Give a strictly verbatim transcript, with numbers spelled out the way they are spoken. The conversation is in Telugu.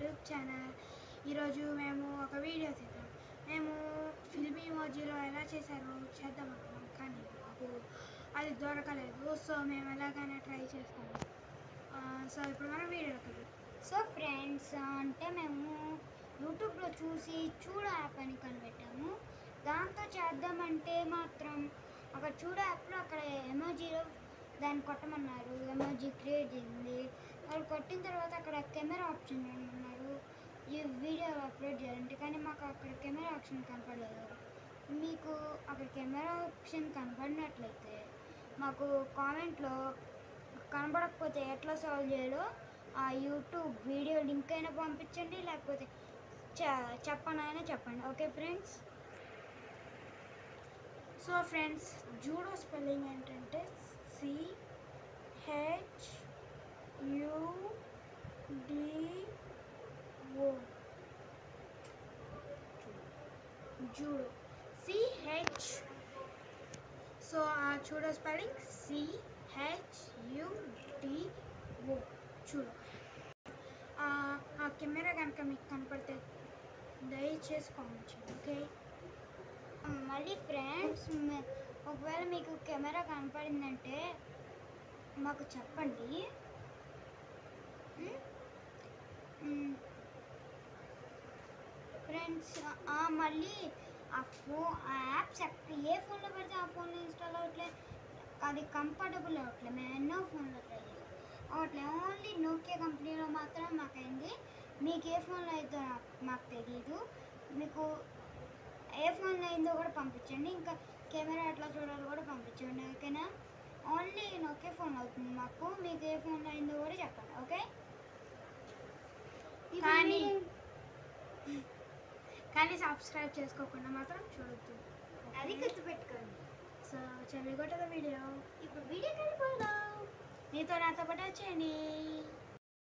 YouTube channel. ఈరోజు మేము ఒక వీడియో తీద్దాం. మేము ఫిల్మీ ఎమోజీలో ఎలా చేశారో చేద్దాం అనుకున్నాం, కానీ మాకు అది దొరకలేదు. సో మేము ఎలాగైనా ట్రై చేస్తాము. సో ఇప్పుడు మనం వీడియోకి వెళ్దాం. సో ఫ్రెండ్స్, అంటే మేము యూట్యూబ్లో చూసి చూడ యాప్ అని కనిపెట్టాము. దాంతో చేద్దామంటే మాత్రం అక్కడ చూడ యాప్లో అక్కడ ఎమోజీలో దాన్ని కొట్టమన్నారు. ఎమోజీ క్రియేట్ చేసింది. వాళ్ళు కొట్టిన తర్వాత అక్కడ కెమెరా ఆప్షన్ అన్నారు, ఈ వీడియో అప్లోడ్ చేయాలంటే. కానీ మాకు అక్కడ కెమెరా ఆప్షన్ కనపడలేదు. మీకు అక్కడ కెమెరా ఆప్షన్ కనపడినట్లయితే మాకు కామెంట్లో కనపడకపోతే ఎట్లా సాల్వ్ చేయాలో ఆ యూట్యూబ్ వీడియో లింక్ అయినా పంపించండి, లేకపోతే చెప్పనైనా చెప్పండి. Okay friends. So friends, judo spelling ఏంటంటే C H U D O. Judo C H. So ఆ judo spelling C H U D O. Judo. ఆ కెమెరా కనుక మీకు కనపడితే దయచేసి కామెంట్ చేయండి. ఓకే. మళ్ళీ ఫ్రెండ్స్, ఒకవేళ మీకు కెమెరా కనపడిందంటే మాకు చెప్పండి. ఫ్రెండ్స్, మళ్ళీ ఆ ఫో ఆ యాప్స్ ఏ ఫోన్లో పెడితే ఆ ఫోన్లో ఇన్స్టాల్ అవ్వట్లే, అది కంఫర్టబుల్ అవ్వట్లే. మేము ఎన్నో ఫోన్లో ట్రై చేసాం, అవ్వట్లే. ఓన్లీ నోకియా కంపెనీలో మాత్రం మాకైంది. మీకు ఏ ఫోన్లో అయితే మాకు తెలియదు. మీకు ఏ ఫోన్లో అయిందో కూడా పంపించండి, ఇంకా కెమెరా ఎట్లా చూడాలో కూడా పంపించండి. ఓకేనా? ఓన్లీ నోకియా ఫోన్ అవుతుంది మాకు. మీకు ఏ ఫోన్లో అయిందో కూడా చెప్పండి. ఓకే. కానీ కానీ సబ్స్క్రైబ్ చేసుకోకుండా మాత్రం చూడొద్దు, అది గుర్తుపెట్టుకోండి. సో చెవి కొట్టద వీడియో. ఇప్పుడు వీడియో కలిపోదాం. నీతో నాతో పాటు వచ్చేయండి.